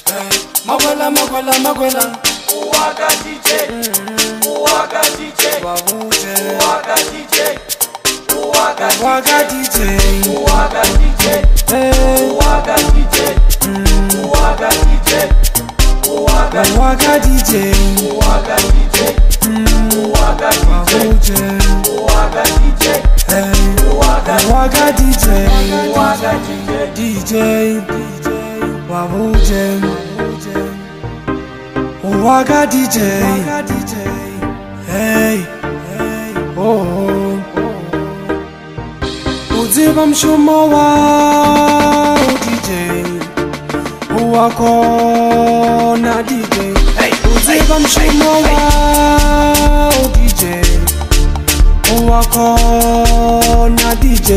Magwela, magwela, magwela. Uwaga DJ, Uwaga DJ, Uwaga DJ, Uwaga DJ, Uwaga DJ, Uwaga DJ, Uwaga DJ, Uwaga DJ, Uwaga DJ, Uwaga DJ, Uwaga DJ, Uwaga DJ, Uwaga DJ, Wabuje, Uwaga DJ, hey, oh, uziba mshumo wa DJ, uwako na DJ, uziba mshumo wa DJ, uwako na DJ,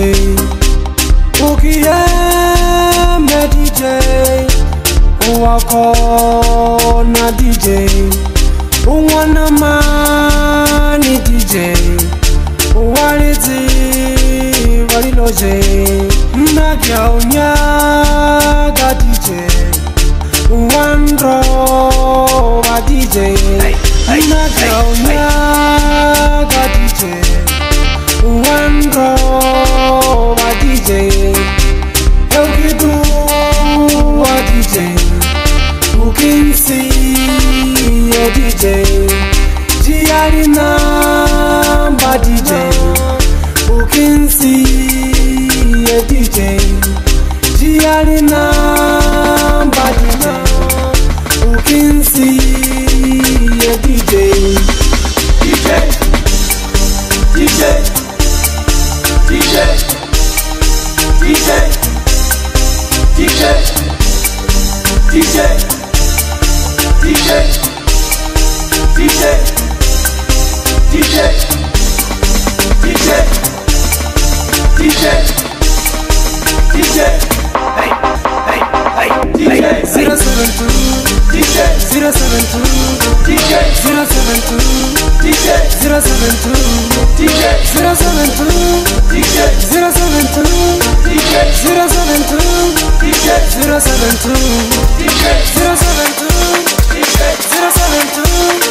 ukiyeme DJ, uwako na DJ, uwana mani DJ, uwalizi waliloje, mnagya unyaga DJ, uwandro wa DJ, mnagya unyaga DJ, uwandro wa DJ, eukidu wa DJ, ukinsi ya DJ, jiari namba DJ, ukinsi ya DJ, jiari namba DJ, ukinsi ya DJ, DJ, DJ, DJ, DJ, DJ, DJ, DJ, DJ, DJ, DJ, DJ, DJ, hey, hey, hey, DJ, 072, DJ, 072, DJ, 072, DJ, 072, DJ, 072, DJ, 072, DJ, 072, DJ, 072, DJ, 072, 072,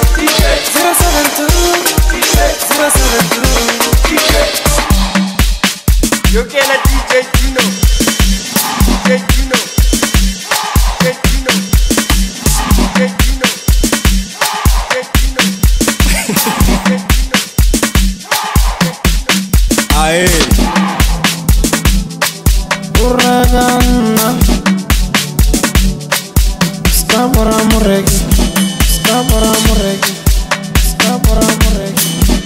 072, you can a DJ Gino, DJ Gino, DJ Gino, DJ Gino, DJ Gino. Aye. Uragana. Skabara muregi. Skabara muregi. Skabara muregi.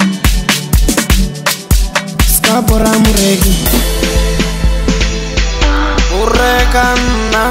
Skabara muregi. Uragana.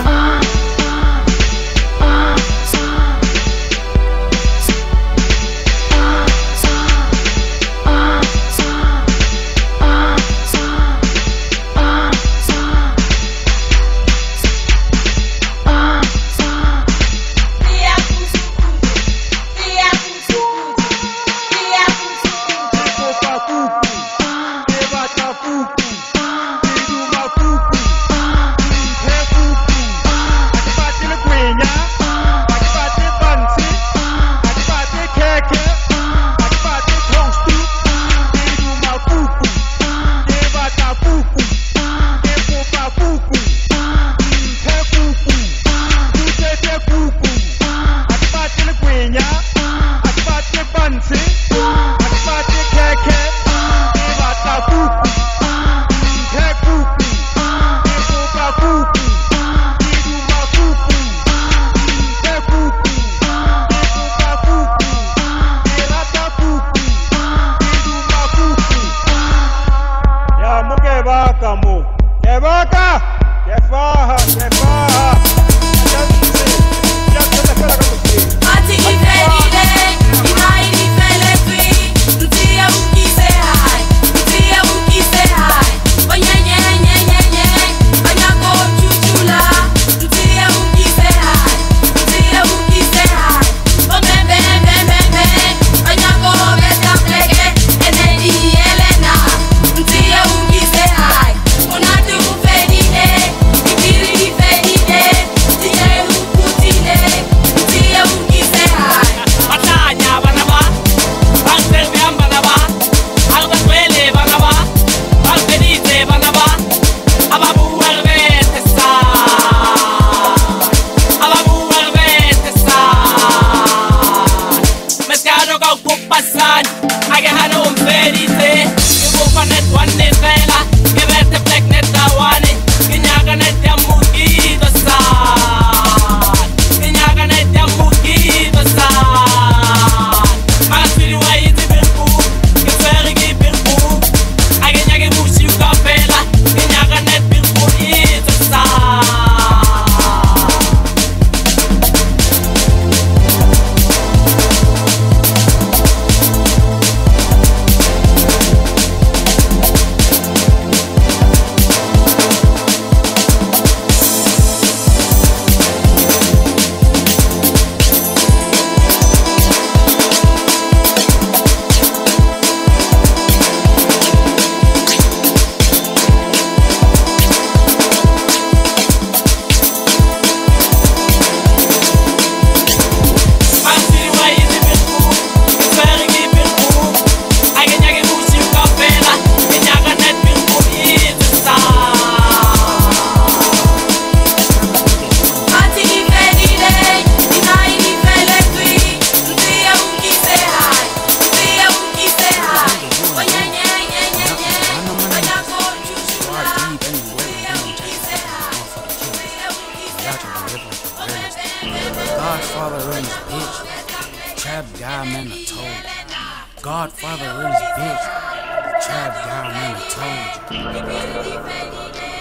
God, man, I told you. Godfather in his bitch. Trap God, man, I told you.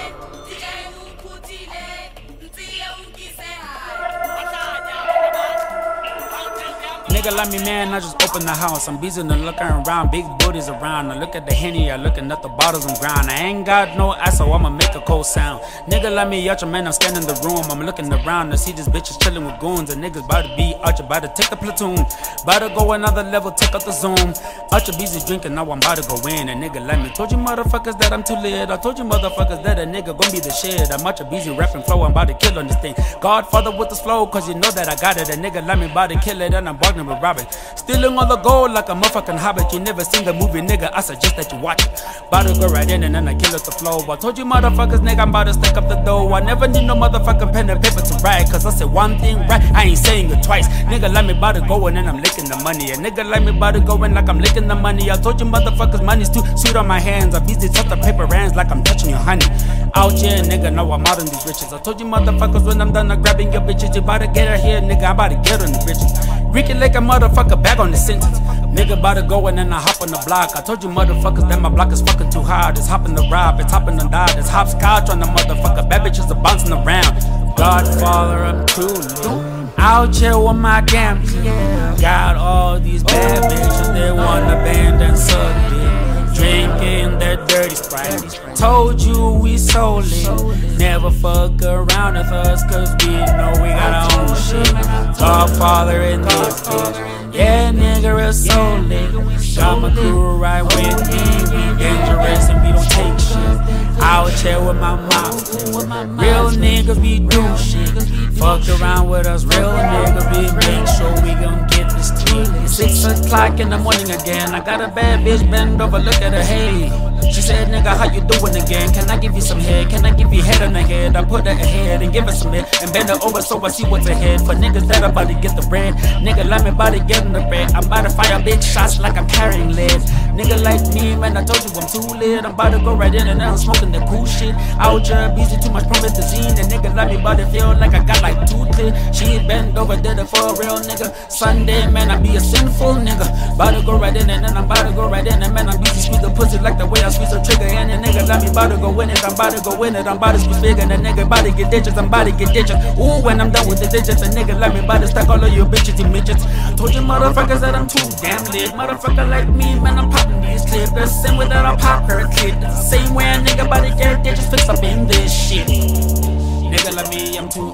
Nigga like me, man, I just open the house. I'm busy to looking around, big booties around. I look at the Henny, I looking at the bottles and grind. I ain't got no ass, so I'ma make a cold sound. Nigga like me, Archer, man, I'm scanning the room. I'm looking around to see these bitches chilling with goons. And niggas about to be Archer, about to take the platoon. About to go another level, take out the zoom. Archer busy drinking, now I'm about to go in. A nigga like me, told you motherfuckers that I'm too lit. I told you motherfuckers that a nigga gon' be the shit. I'm Archer busy rapping flow, I'm about to kill on this thing. Godfather with this flow, cause you know that I got it. A nigga like me about to kill it, and I'm bargaining with Robin. Stealing all the gold like a motherfucking hobbit. You never seen the movie, nigga, I suggest that you watch it. About to go right in and then I kill up the flow. I told you motherfuckers, nigga, I'm about to stack up the dough. I never need no motherfucking pen and paper to write, cause I said one thing right, I ain't saying it twice. Nigga like me about to go in and I'm licking the money. A nigga like me about to go in like I'm licking the money. I told you motherfuckers, money's too sweet on my hands. I busy touch the paper hands like I'm touching your honey. Out here, nigga, now I'm out on these riches. I told you motherfuckers when I'm done grabbing your bitches, you about to get her here, nigga, I'm about to get on the bitches. Ricky like a motherfucker back on the sentence. Nigga about to go and then I hop on the block. I told you motherfuckers that my block is fucking too hard. It's hopping the rob, it's hopping the dot, it's hopscotch on the motherfucker. Bad bitches are bouncing around. Godfather, I'm too lit. Out here with my gambling. Got all these bad bitches, they wanna band and suck dick. Drinking that dirty Sprite. Told you we so lit. Never fuck around with us, cause we know we got our own shit. Godfather in this bitch. Yeah, nigga, real so lit. Got my crew right with me. We dangerous and we don't take shit. Out here with my mom. Real niggas, we do shit. Fuck around with us, real niggas, we make sure we gon' get this tweet. 6 o'clock in the morning again. I got a bad bitch bend over, look at her, hey. She said, nigga, how you doing again? Can I give you some head? Can I give you head on the head? I put her ahead and give her some head and bend her over so I see what's ahead. For niggas that about to get the bread, nigga like me about to get in the bread. I'm about to fire big shots like I'm carrying lead. Nigga like me, man, I told you I'm too lit. I'm about to go right in and now I'm smoking the cool shit. Out here, busy too much promethazine. And nigga like me about to feel like I got like 2 clear. She bent over, did it for a real nigga. Sunday, man, I be a sinful nigga. About to go right in and then I'm about to go right in. And man, I'm busy squeeze the pussy like the way I squeeze the trigger. And the nigga like me about to go in it. I'm about to go in it. I'm about to squeeze big and the nigga about to get ditches. I'm about to get ditches. Ooh, when I'm done with the digits, a nigga like me about to stack all of your bitches and midgets. Told you motherfuckers that I'm too damn lit. Motherfucker like me, man, I'm popping these clips. The same way that I pop her clip. It's the same way a nigga about to get ditches. Fix up in this shit. Nigga like me, I'm too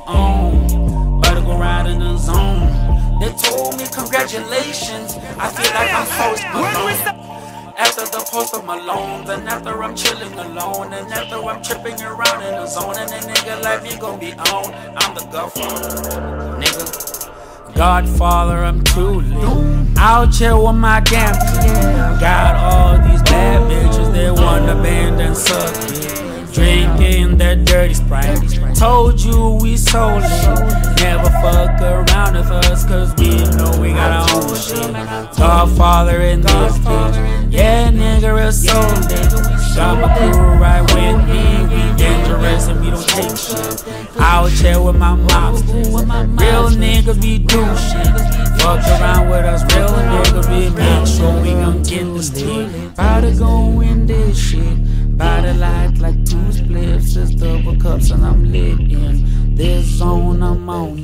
on. About to go right in the zone. They told me congratulations. I feel like I'm Post Malone. After the Post of Malone, and after I'm chilling alone, and after I'm tripping around in the zone, and a nigga like me gon' be on. I'm the Godfather, nigga. Godfather, I'm too lit. Out here with my gambling. Got all these bad bitches, they wanna band and suck dick. Drinking that dirty Sprite. Told you we so lit. Never fuck around with us, cause we know we got our own shit. Godfather in this bitch. Yeah, nigga, real so lit. Got my crew right with me. We dangerous and we don't take shit. Out here with my mobsters. Real niggas, we do shit. Fuck around with us, real niggas, we make sure we gon' get this tweet. About to go in this shit. About to light like 2 spliffs, it's double cups and I'm lit in this zone I'm on,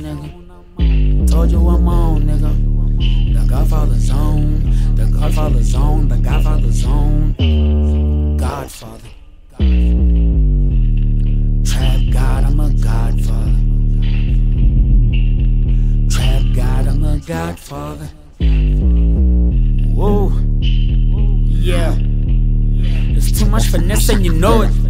nigga. Told you I'm on, nigga. The Godfather zone, the Godfather zone, the Godfather zone. Godfather. Trap God, I'm a Godfather. Trap God, I'm a Godfather. Whoa, yeah. It's too much finesse and you know it.